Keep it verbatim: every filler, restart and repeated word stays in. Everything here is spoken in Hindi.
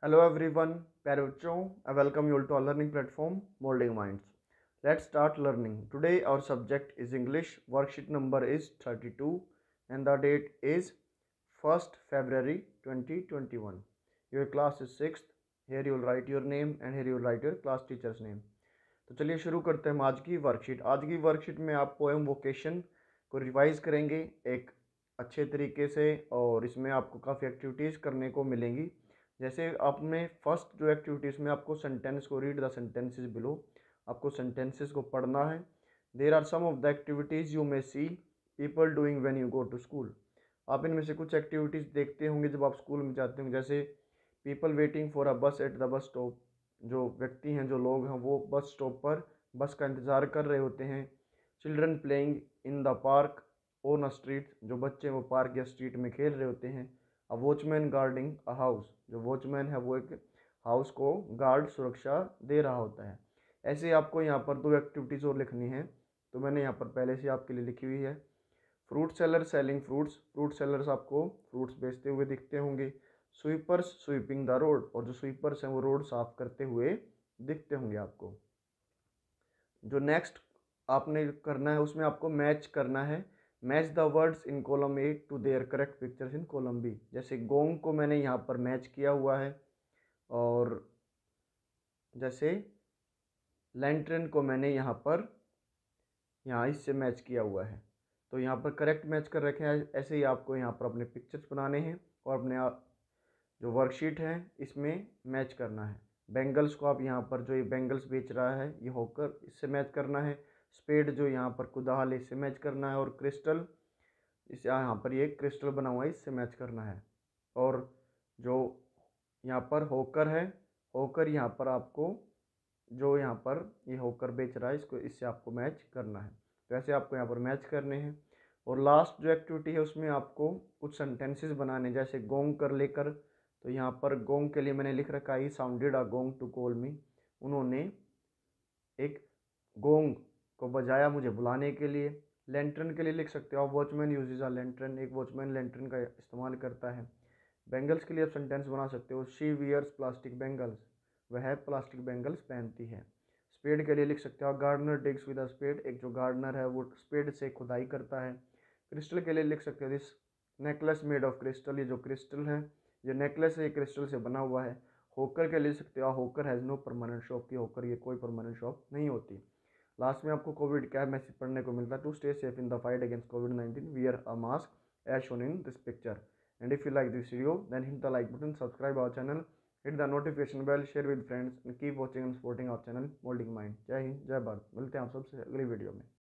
Hello everyone, प्यारे बच्चों, I welcome you all to our learning platform Molding Minds. Let's start learning. Today our subject is English. Worksheet number is thirty-two and the date is first February twenty twenty-one. Your class is sixth. Here you will write your name and here you will write your class teacher's name. तो चलिए शुरू करते हैं आज की वर्कशीट। आज की वर्कशीट में आप पोएम वोकेशन को रिवाइज करेंगे एक अच्छे तरीके से और इसमें आपको काफ़ी एक्टिविटीज़ करने को मिलेंगी। जैसे आपने फर्स्ट जो एक्टिविटीज़ में आपको सेंटेंस को रीड द सेंटेंसेस बिलो, आपको सेंटेंसेस को पढ़ना है। There are some of the activities you may see people doing when you go to school. आप इनमें से कुछ एक्टिविटीज़ देखते होंगे जब आप स्कूल में जाते होंगे, जैसे पीपल वेटिंग फॉर अ बस एट द बस स्टॉप। जो व्यक्ति हैं, जो लोग हैं, वो बस स्टॉप पर बस का इंतज़ार कर रहे होते हैं। Children playing in the park on a street. जो बच्चे वो पार्क या स्ट्रीट में खेल रहे होते हैं। A watchman guarding a house. जो वॉचमैन है वो एक हाउस को गार्ड सुरक्षा दे रहा होता है। ऐसे आपको यहाँ पर दो एक्टिविटीज़ और लिखनी है, तो मैंने यहाँ पर पहले से आपके लिए लिखी हुई है। Fruit seller selling fruits. Fruit sellers आपको फ्रूट्स बेचते हुए दिखते होंगे। Sweepers sweeping the road. और जो स्वीपर्स हैं वो रोड साफ करते हुए दिखते होंगे आपको। जो नेक्स्ट आपने करना है उसमें आपको मैच करना है। Match the words in column A to their correct pictures in column B. जैसे गोंग को मैंने यहाँ पर मैच किया हुआ है और जैसे लैंटर्न को मैंने यहाँ पर यहाँ इससे मैच किया हुआ है। तो यहाँ पर करेक्ट मैच कर रखे हैं। ऐसे ही आपको यहाँ पर अपने पिक्चर्स बनाने हैं और अपने जो वर्कशीट है इसमें मैच करना है। बेंगल्स को आप यहाँ पर जो ये बेंगल्स बेच रहा है ये होकर इससे मैच करना है। स्पेड जो यहाँ पर कुदाल है इससे मैच करना है। और क्रिस्टल इस यहाँ पर ये क्रिस्टल बना हुआ है इससे मैच करना है। और जो यहाँ पर होकर है, होकर यहाँ पर आपको जो यहाँ पर ये होकर बेच रहा है इसको इससे आपको मैच करना है। तो ऐसे आपको यहाँ पर मैच करने हैं। और लास्ट जो एक्टिविटी है उसमें आपको कुछ सेंटेंसेस बनाने, जैसे गोंग कर लेकर। तो यहाँ पर गोंग के लिए मैंने लिख रखा है sounded a gong to call me. उन्होंने एक गोंग को बजाया मुझे बुलाने के लिए। लैंटर्न के लिए लिख सकते हो आप वॉचमैन यूजेज अ लैंटर्न। एक वॉचमैन लैंटर्न का इस्तेमाल करता है। बेंगल्स के लिए आप सेंटेंस बना सकते हो शी वियर्स प्लास्टिक बेंगल्स। वह प्लास्टिक बेंगल्स पहनती है। स्पेड के लिए लिख सकते हो gardener digs with a spade. एक जो गार्डनर है वो स्पेड से खुदाई करता है। क्रिस्टल के लिए लिख सकते हो this necklace made of crystal. ये जो क्रिस्टल है, ये नेकलेस है, क्रिस्टल से बना हुआ है। होकर के लिख सकते हो होकर हैज़ नो परमानेंट शॉप। की होकर ये कोई परमानेंट शॉप नहीं होती। लास्ट में आपको कोविड का मैसेज पढ़ने को मिलता है to stay safe in the fight against COVID nineteen wear a mask as shown in this picture. And if you like this video then hit the like button, subscribe our channel, hit the notification bell, share with friends and keep watching and supporting our channel Molding Mind. जय हिंद, जय भारत। मिलते हैं आप सबसे अगली वीडियो में।